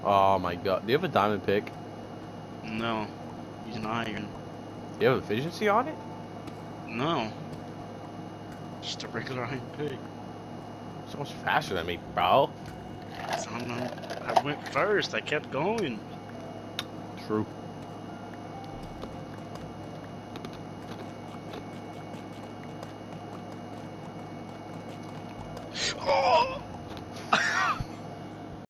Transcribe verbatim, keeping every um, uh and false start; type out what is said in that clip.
Oh my god. Do you have a diamond pick? No. He's an iron. Do you have efficiency on it? No. Just a regular iron pick. So much faster than me, bro. I don't know. I went first. I kept going. True. Oh!